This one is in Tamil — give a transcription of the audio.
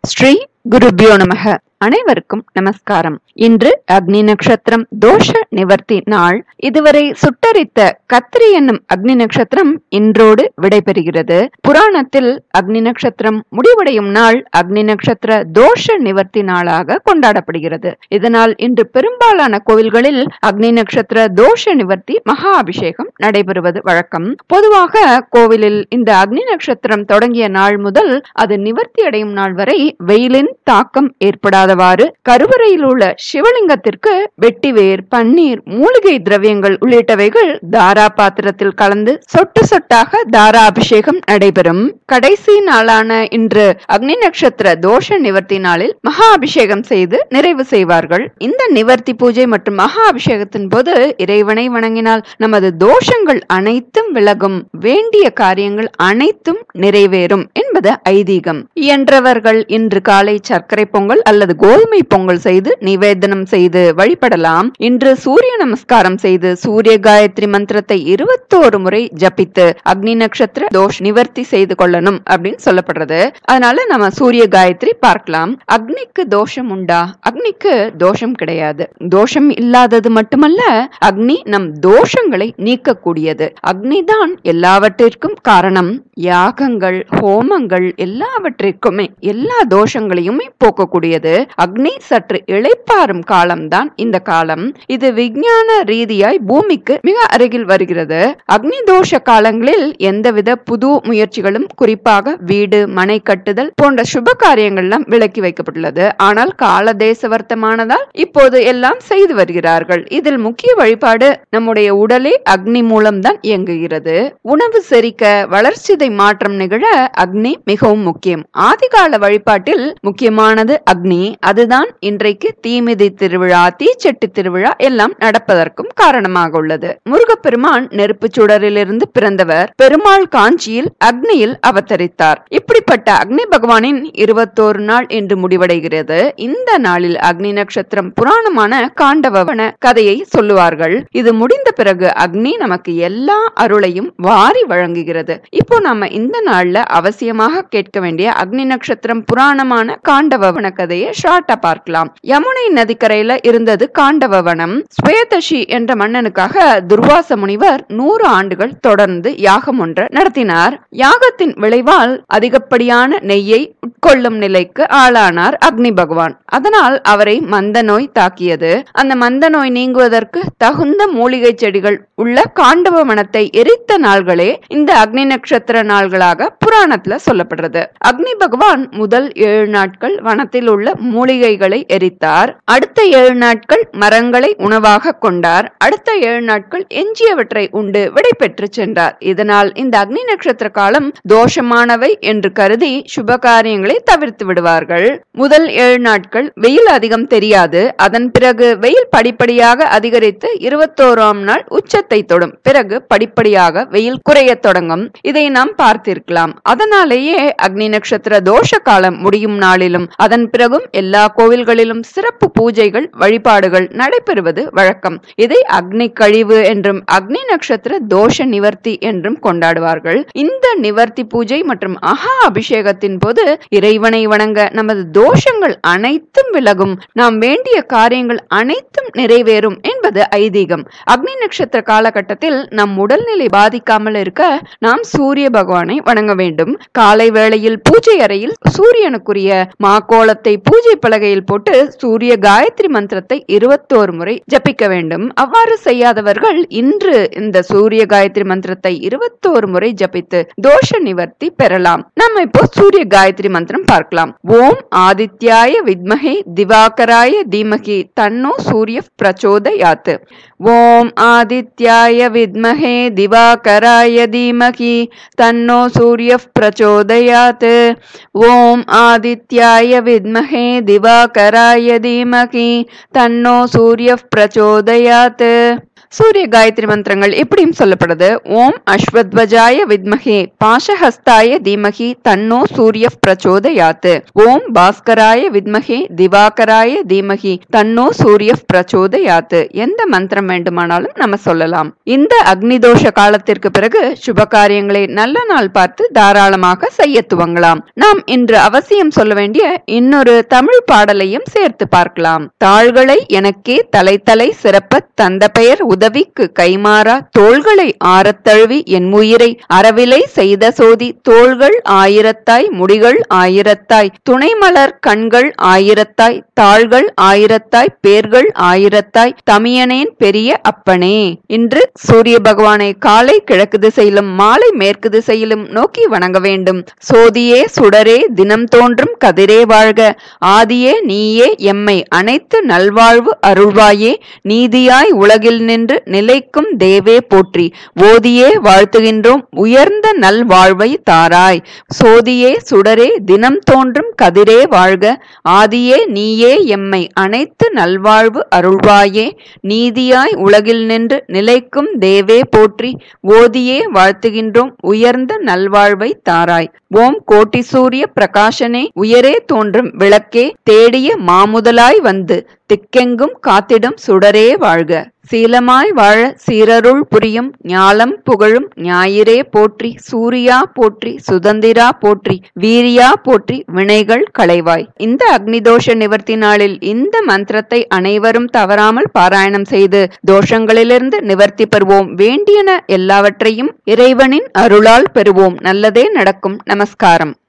ஸ்ரீ குருபியோ நமக. அனைவருக்கும் நமஸ்காரம். இன்று அக்னி நட்சத்திரம் தோஷ நிவர்த்தி நாள். இதுவரை சுட்டரித்த கத்திரி என்னும் அக்னி நட்சத்திரம் இன்றோடு விடைபெறுகிறது. புராணத்தில் அக்னி நட்சத்திரம் முடிவடையும் நாள் அக்னி நட்சத்திர தோஷ நிவர்த்தி நாளாக கொண்டாடப்படுகிறது. இதனால் இன்று பெரும்பாலான கோவில்களில் அக்னி நட்சத்திர தோஷ நிவர்த்தி மகா அபிஷேகம் நடைபெறுவது வழக்கம். பொதுவாக கோவிலில் இந்த அக்னி நட்சத்திரம் தொடங்கிய நாள் முதல் அது நிவர்த்தி அடையும் நாள் வரை வெயிலின் தாக்கம் ஏற்படாதவாறு கருவறையில் உள்ள சிவலிங்கத்திற்கு வெட்டிவேர், பன்னீர், மூலிகை திரவியங்கள் உள்ளிட்டவைகள் தாரா பாத்திரத்தில் கலந்து சொட்டு சொட்டாக தாரா அபிஷேகம் நடைபெறும். கடைசி நாளான இன்று அக்னி நட்சத்திர தோஷ நிவர்த்தி நாளில் மகா அபிஷேகம் செய்து நிறைவு செய்வார்கள். இந்த நிவர்த்தி பூஜை மற்றும் மகா அபிஷேகத்தின் போது இறைவனை வணங்கினால் நமது தோஷங்கள் அனைத்தும் விலகும், வேண்டிய காரியங்கள் அனைத்தும் நிறைவேறும் என்பது ஐதீகம். இயன்றவர்கள் இன்று காலை சர்க்கரை பொங்கல் அல்லது கோதுமை பொங்கல் செய்து நிவேதனம் செய்து வழிபடலாம். இன்று சூரிய நமஸ்காரம் செய்து சூரிய காயத்ரி மந்திரத்தை 21 முறை ஜபித்து அக்னி நட்சத்திர தோஷ நிவர்த்தி செய்து கொள்ளணும் அப்படின்னு சொல்லப்படுறது. அதனால நம்ம சூரிய காயத்ரி பார்க்கலாம். அக்னிக்கு தோஷம் உண்டா? அக்னிக்கு தோஷம் கிடையாது. தோஷம் இல்லாதது மட்டுமல்ல, அக்னி நம் தோஷங்களை நீக்கக்கூடியது. அக்னி தான் எல்லாவற்றிற்கும் காரணம். யாகங்கள், ஹோமங்கள் எல்லாவற்றிற்குமே எல்லா தோஷங்களையுமே போக்கக்கூடியது. அக்னி சற்று இளைப்பாறும் காலம்தான் இந்த காலம். இது விஞ்ஞான ரீதியாய் பூமிக்கு மிக அருகில் வருகிறது. அக்னி தோஷ காலங்களில் எந்தவித புது முயற்சிகளும், குறிப்பாக வீடு மனை கட்டுதல் போன்ற சுப காரியங்கள்லாம் விலக்கி வைக்கப்பட்டுள்ளது. ஆனால் கால தேச வர்த்தமானதால் இப்போது எல்லாம் செய்து வருகிறார்கள். இதில் முக்கிய வழிபாடு நம்முடைய உடலே அக்னி மூலம்தான் இயங்குகிறது. உணவு செரிக்க, வளர்ச்சிதை மாற்றம் நிகழ அக்னி மிகவும் முக்கியம். ஆதிகால வழிபாட்டில் முக்கியமானது அக்னி. அதுதான் இன்றைக்கு தீமிதி திருவிழா, தீச்சட்டி திருவிழா எல்லாம் நடப்பதற்கும் காரணமாக உள்ளது. முருகப்பெருமான் நெருப்பு சுடரிலிருந்து பிறந்தவர். பெருமாள் காஞ்சியில் அக்னியில் அவதரித்தார். இப்படிப்பட்ட அக்னி பகவானின் 21 நாள் என்று முடிவடைகிறது. இந்த நாளில் அக்னி நட்சத்திரம் புராணமான காண்டவவன கதையை சொல்லுவார்கள். இது முடிந்த பிறகு அக்னி நமக்கு எல்லா அருளையும் வாரி வழங்குகிறது. இப்போ நாம இந்த நாள்ல அவசியமாக கேட்க வேண்டிய அக்னி நட்சத்திரம் புராணமான காண்டவவன கதையை ஷார்ட்டா பார்க்கலாம். யமுனை நதிக்கரையில இருந்தது காண்டவவனம். ஸ்வேதஷி என்ற மன்னனுக்காக துர்வாச முனிவர் 100 ஆண்டுகள் தொடர்ந்து யாகம் ஒன்று நடத்தினார். யாகத்தின் விளைவால் அதிகப்படியான நெய்யை உட்கொள்ளும் நிலைக்கு ஆளானார் அக்னி பகவான். அதனால் அவரை மந்த நோய் தாக்கியது. அந்த மந்த நோய் நீங்குவதற்கு தகுந்த மூலிகை செடிகள் உள்ள காண்டவவனத்தை எரித்த நாள்களே இந்த அக்னி நட்சத்திர நாள்களாக புராணத்துல சொல்லப்படுறது. அக்னி பகவான் முதல் 7 நாட்கள் வனத்தில் உள்ள மூலிகைகளை எரித்தார். அடுத்த 7 நாட்கள் மரங்களை உணவாக கொண்டார். அடுத்த 7 நாட்கள் எஞ்சியவற்றை உண்டு விடை பெற்று சென்றார். இதனால் இந்த அக்னி நட்சத்திர காலம் தோஷமானவை என்று கருதி சுப காரியங்களை தவிர்த்து விடுவார்கள். முதல் 7 நாட்கள் வெயில் அதிகம் தெரியாது. அதன் பிறகு வெயில் படிப்படியாக அதிகரித்து 21ஆம் நாள் உச்சத்தை தொடும். பிறகு படிப்படியாக வெயில் குறைய தொடங்கும். இதை நாம் பார்த்திருக்கலாம். அதனாலேயே அக்னி நட்சத்திர தோஷ காலம் முடியும் நாளிலும் அதன் பிறகும் எல்லா கோவில்களிலும் சிறப்பு பூஜைகள், வழிபாடுகள் நடைபெறுவது வழக்கம். இதை அக்னி கழிவு என்றும் அக்னி நட்சத்திர தோஷ நிவர்த்தி என்றும் கொண்டாடுவார்கள். இந்த நிவர்த்தி பூஜை மற்றும் மகா அபிஷேகத்தின் போது இறைவனை வணங்க நமது தோஷங்கள் அனைத்தும் விலகும், நாம் வேண்டிய காரியங்கள் அனைத்தும் நிறைவேறும் என்பது ஐதீகம். அக்னி நட்சத்திர காலகட்டத்தில் நம் உடல்நிலை பாதிக்காமல் இருக்க நாம் சூரிய பகவானை வணங்க வேண்டும். காலை வேளையில் பூஜை அறையில் சூரியனுக்குரிய மாக்கோலத்தை பூஜை பலகையில் போட்டு சூரிய காயத்ரி மந்திரத்தை 21 முறை ஜபிக்க வேண்டும். அவ்வாறு செய்யாதவர்கள் இன்று இந்த சூரிய காயத்ரி மந்திரத்தை 21 முறை ஜபித்து தோஷ நிவர்த்தி பெறலாம். நம்ம இப்போ சூரிய காயத்ரி மந்திரம் பார்க்கலாம். ஓம் ஆதித்யாய வித்மஹே திவாகராய தீமகி தன்னோ சூரிய பிரச்சோதயாத். ஓம் ஆதித்யாய வித்மஹே திவாகராய தீமகி தன்னோ சூரிய பிரச்சோதயாத். ஓம் ஆதித்யாய வித்மஹே திவாகராய தீமகி தன்னோ சூரிய பிரச்சோதயாத். சூரிய காயத்ரி மந்திரங்கள் இப்படியும் சொல்லப்படுது. ஓம் அஸ்வத்வஜாய வித்மஹே பாசஹஸ்தாய தீமஹி தன்னோ சூரிய பிரச்சோதயாத். ஓம் பாஸ்கராய வித்மஹே திவாகராய தீமஹி தன்னோ சூரிய பிரச்சோதயாத். எந்த மந்திரம் வேண்டுமானாலும் நம்ம சொல்லலாம். இந்த அக்னி தோஷ காலத்திற்கு பிறகு சுப காரியங்களை நல்ல நாள் பார்த்து தாராளமாக செய்ய துவங்கலாம். நாம் இன்று அவசியம் சொல்ல வேண்டிய இன்னொரு தமிழ் பாடலையும் சேர்த்து பார்க்கலாம். தாள்களை எனக்கே தலை தலை சிறப்ப தந்த பெயர் உதவிக்கு கைமாறா தோள்களை ஆரத்தழுவி என் உயிரை அறவிலை செய்த சோதி தோள்கள் ஆயிரத்தாய் முடிகள் ஆயிரத்தாய் துணைமலர் கண்கள் ஆயிரத்தாய் தாள்கள் ஆயிரத்தாய் பேர்கள் ஆயிரத்தாய் தமியனேன் பெரிய அப்பனே. இன்று சூரிய பகவானை காலை கிழக்கு திசையிலும் மாலை மேற்கு திசையிலும் நோக்கி வணங்க வேண்டும். சோதியே சுடரே தினம் தோன்றும் கதிரே வாழ்க ஆதியே நீயே எம்மை அனைத்து நல்வாழ்வு அருள்வாயே நீதியாய் உலகில் நின்று நிலைக்கும் தேவே போற்றி ஓதியே வாழ்த்துகின்றோம் உயர்ந்த நல்வாழ்வை தாராய். சோதியே சுடரே தினம் தோன்றும் கதிரே வாழ்க ஆதியே நீயே எம்மை அனைத்து நல்வாழ்வு அருள்வாயே நீதியாய் உலகில் நின்று நிலைக்கும் தேவே போற்றி ஓதியே வாழ்த்துகின்றோம் உயர்ந்த நல்வாழ்வை தாராய். ஓம் கோட்டி சூரிய பிரகாசனே உயரே தோன்றும் விளக்கே தேடிய மாமுதலாய் வந்து திக்கெங்கும் காத்திடும் சுடரே வாழ்க. சீலமாய் வாழ சீரருள் புரியும் ஞாலம் புகழும் ஞாயிறே போற்றி சூரியா போற்றி சுதந்திரா போற்றி வீரியா போற்றி வினைகள் களைவாய். இந்த அக்னிதோஷ நிவர்த்தி நாளில் இந்த மந்திரத்தை அனைவரும் தவறாமல் பாராயணம் செய்து தோஷங்களிலிருந்து நிவர்த்தி பெறுவோம். வேண்டியன எல்லாவற்றையும் இறைவனின் அருளால் பெறுவோம். நல்லதே நடக்கும். நமஸ்காரம்.